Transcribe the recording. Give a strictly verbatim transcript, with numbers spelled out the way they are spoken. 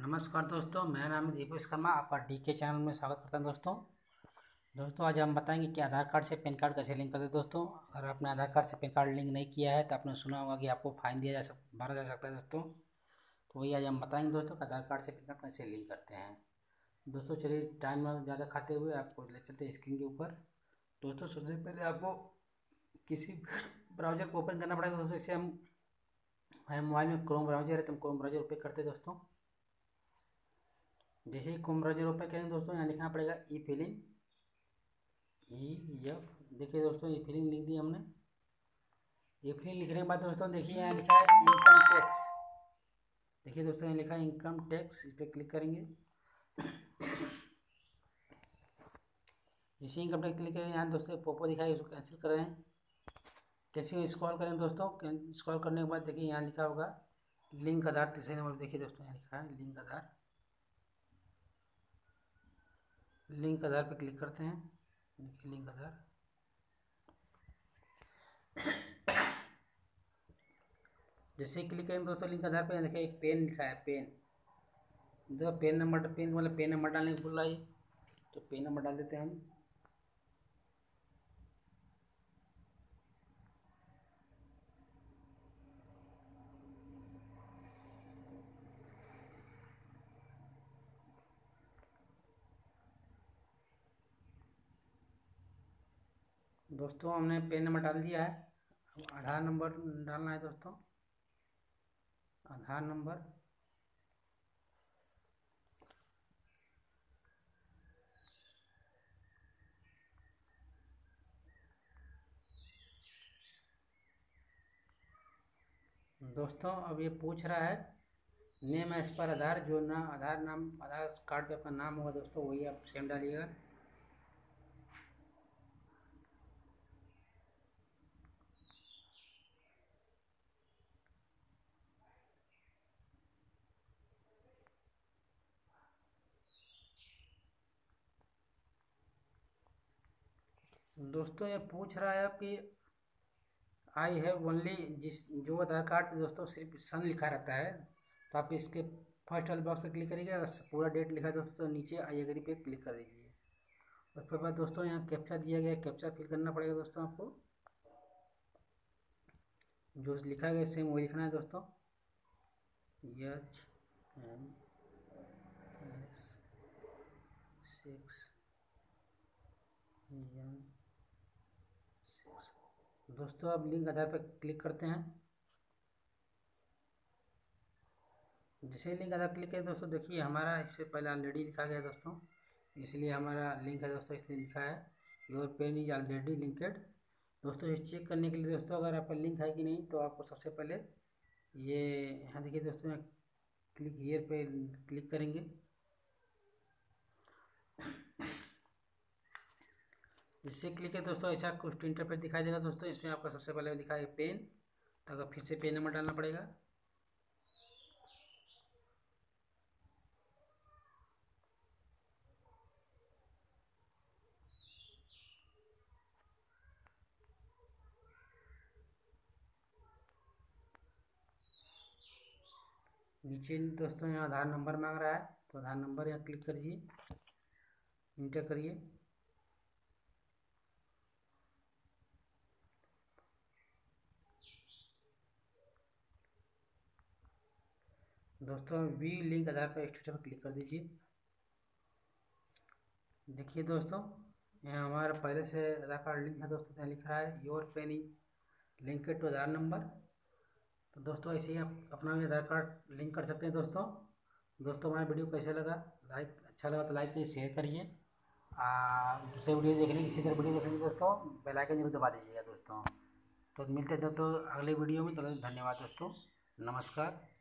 नमस्कार दोस्तों, मेरा नाम है दीपेश शर्मा। आपका डी के चैनल में स्वागत करता हूं। दोस्तों दोस्तों आज हम बताएंगे कि आधार कार्ड से पैन कार्ड कैसे लिंक करते हैं। दोस्तों अगर आपने आधार कार्ड से पैन कार्ड लिंक नहीं किया है तो आपने सुना होगा कि आपको फाइन दिया जा सक भरा जा सकता है। दोस्तों तो वही आज हम बताएंगे दोस्तों कि आधार कार्ड से पैन कार्ड कैसे लिंक करते हैं। दोस्तों चलिए टाइम ज़्यादा खाते हुए आपको ले चलते हैं स्क्रीन के ऊपर। दोस्तों सबसे पहले आपको किसी ब्राउज़र को ओपन करना पड़ेगा। दोस्तों इसे हम हमारे मोबाइल में क्रोम ब्राउज़र है तो हम क्रोम ब्राउज़र ओपन करते हैं। दोस्तों जैसे ही क्रोम ब्राउज़र ओपन करेंगे दोस्तों यहाँ लिखना पड़ेगा ई फिलिंग ई एफ। देखिए दोस्तों ई फिलिंग लिख दिया हमने। ई फिलिंग लिखने के बाद दोस्तों देखिए यहाँ लिखा है इनकम टैक्स। देखिए दोस्तों यहाँ लिखा है इनकम टैक्स, इस पर क्लिक करेंगे। जैसे इनकम टैक्स क्लिक करेंगे यहाँ दोस्तों पोपो दिखाई, उसको कैंसिल कर रहे हैं। कैसे स्क्रॉल करें दोस्तों, स्क्रॉल करने के बाद देखिए यहाँ लिखा होगा लिंक आधार तीसरे नंबर। देखिए दोस्तों यहाँ लिखा है लिंक आधार। लिंक आधार पे क्लिक करते हैं। देखिए लिंक आधार। जैसे क्लिक करेंगे दोस्तों लिंक आधार पे देखिए एक पेन लिखा है, पेन दो पेन नंबर, पेन मतलब पेन नंबर डालने को बोल रहा है तो पेन नंबर डाल देते हैं हम। दोस्तों हमने पेन नंबर डाल दिया है। अब आधार नंबर डालना है दोस्तों। आधार नंबर दोस्तों अब ये पूछ रहा है नेम एज पर आधार। जो ना आधार नाम आधार कार्ड पे अपना नाम होगा दोस्तों वही आप सेम डालिएगा। दोस्तों ये पूछ रहा है कि आई हैव ओनली, जिस जो आधार कार्ड दोस्तों सिर्फ सन लिखा रहता है तो आप इसके फर्स्ट वाले बॉक्स पे क्लिक करिएगा। पूरा डेट लिखा है दोस्तों तो नीचे आई एग्री पे क्लिक कर दीजिए। उसके बाद दोस्तों यहाँ कैप्चा दिया गया है, कैप्चा फिल करना पड़ेगा दोस्तों। आपको जो लिखा गया सेम वही लिखना है दोस्तों। H M S six M six. दोस्तों अब लिंक आधार पर क्लिक करते हैं। जैसे लिंक आधार क्लिक करें दोस्तों देखिए हमारा इससे पहले ऑलरेडी लिखा गया दोस्तों, इसलिए हमारा लिंक है दोस्तों, इसलिए लिखा है your PAN is already linked. दोस्तों इस चेक करने के लिए दोस्तों अगर आपका लिंक है कि नहीं तो आपको सबसे पहले ये यहाँ देखिए दोस्तों यहाँ क्लिक हियर पे क्लिक करेंगे। इससे क्लिक है दोस्तों ऐसा कुछ इंटरफेस दिखाई देगा दोस्तों। इसमें आपका सबसे पहले लिखा है पेन, तो अगर फिर से पेन नंबर डालना पड़ेगा। नीचे दोस्तों यहाँ आधार नंबर मांग रहा है तो आधार नंबर यहाँ क्लिक करिए, इंटर करिए। दोस्तों वी लिंक आधार पर स्टेटस पर क्लिक कर दीजिए। देखिए दोस्तों यहाँ हमारा पहले से आधार कार्ड लिंक है दोस्तों, यहाँ लिख रहा है your PAN is linked to Aadhaar number. तो दोस्तों ऐसे ही आप अपना भी आधार कार्ड लिंक कर सकते हैं। दोस्तों दोस्तों हमारा वीडियो कैसा लगा, लाइक अच्छा लगा तो लाइक करिए, शेयर करिए। दूसरे वीडियो देखने इसी तरह वीडियो देखने दोस्तों बेल आइकन जरूर दबा दीजिएगा दोस्तों। तो मिलते हैं दोस्तों अगले वीडियो में। तो धन्यवाद दोस्तों, नमस्कार।